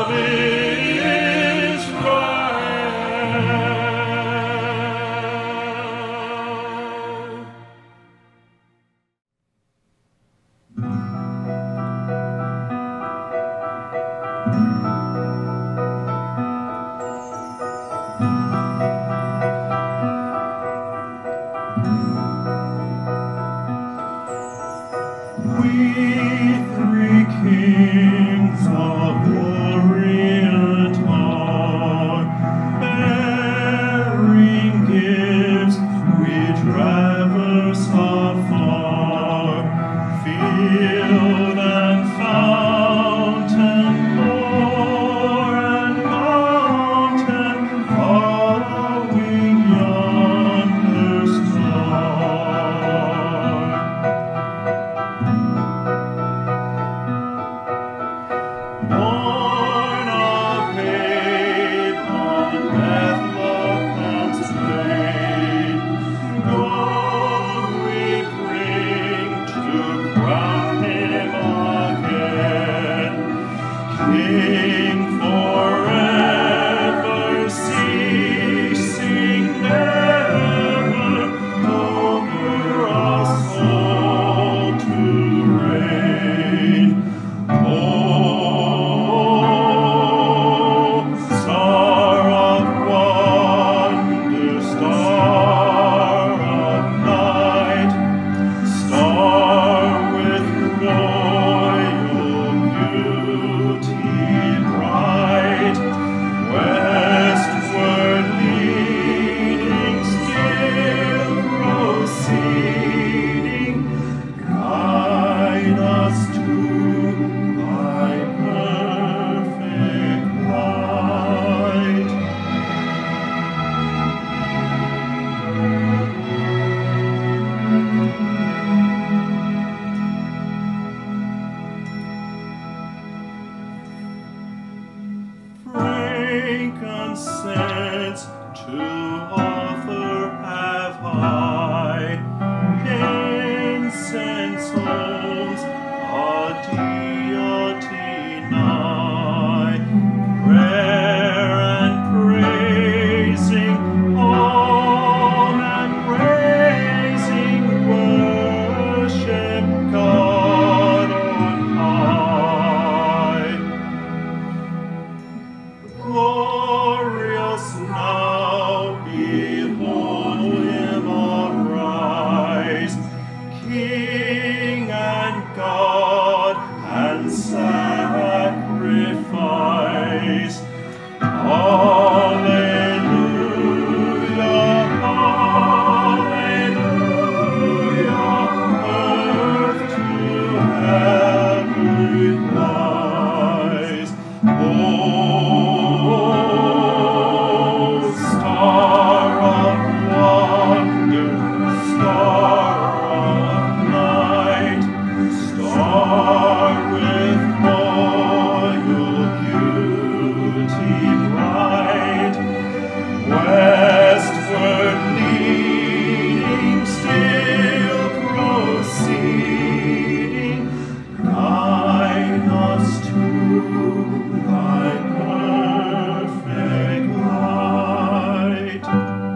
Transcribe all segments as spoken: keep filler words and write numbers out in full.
of Israel. We three kings of Orient are, bearing gifts, we traverse afar, field and fountain, moor and mountain, following yonder star. Born a babe on Bethlehem's plain, gold we bring to crown him again, King forever, ceasing never, over us all to reign. Oh, star of wonder, star of night, star with royal beauty bright, westward leading, still proceeding, guide us to thy perfect light. Frankincense to offer have I, incense owns a deity nigh, prayer and praising, all and praising, worship God on high. Glorious now, behold him arise, King and God and sacrifice. Alleluia, alleluia, earth to heaven rise. Oh, star of wonder, star of night, star with royal beauty bright, westward leading, still proceeding, guide us to thy perfect light.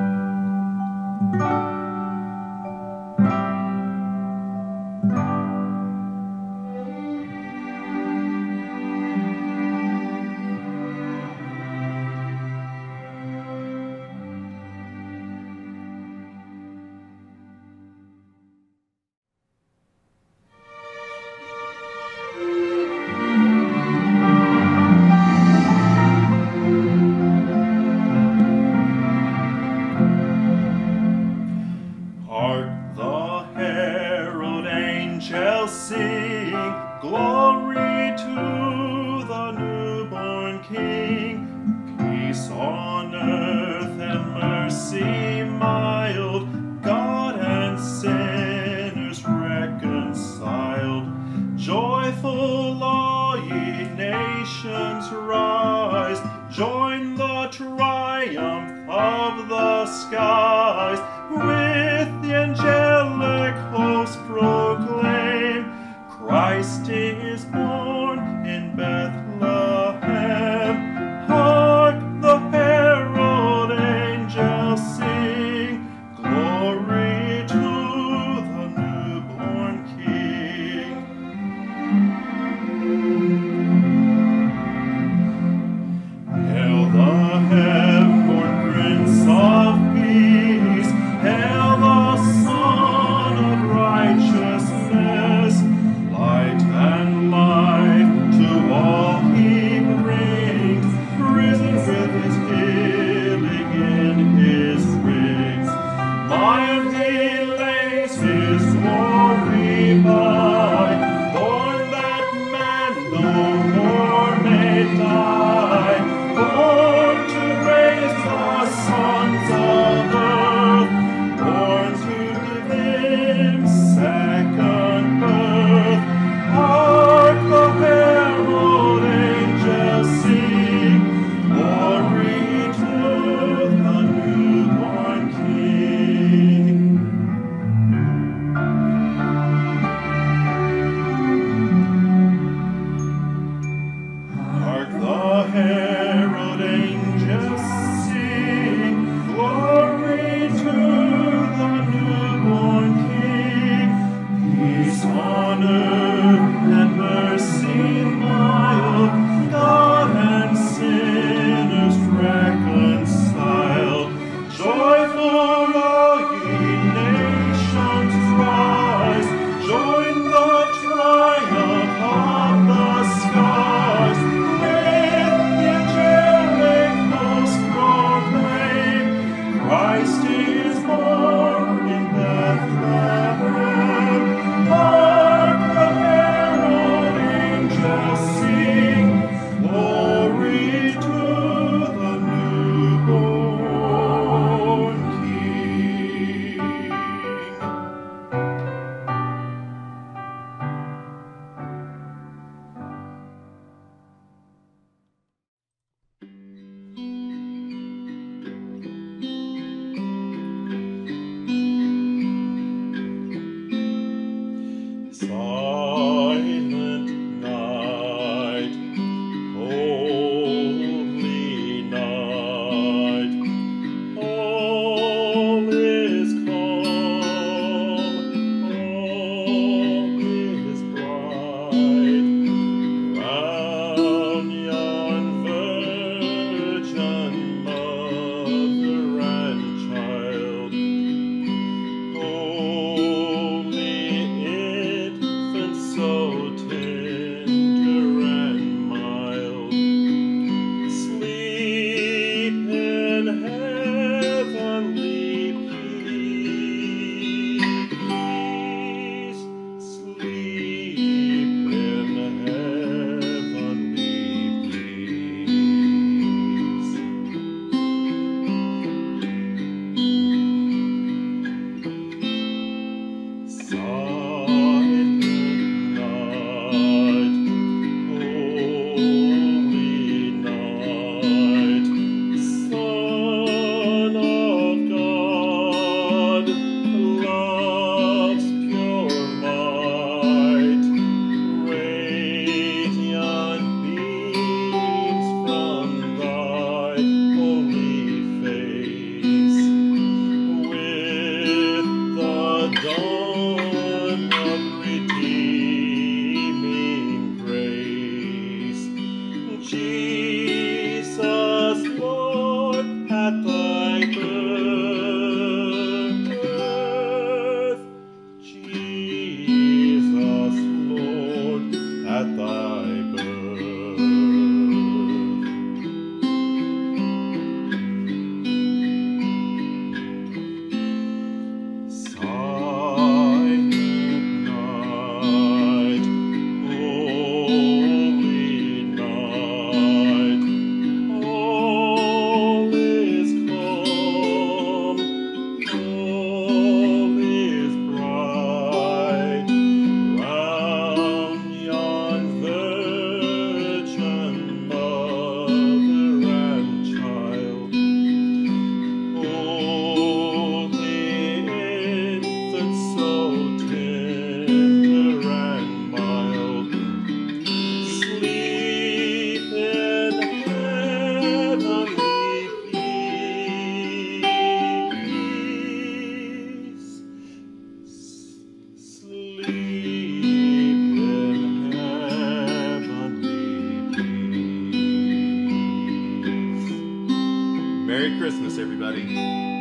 Hark the herald angels sing, glory to the newborn King, peace on earth and mercy mild, God and sinners reconciled. Joyful all ye nations rise, join the triumph of the skies, with the angelic host proclaim, Christ is born in Bethlehem. Merry Christmas, everybody.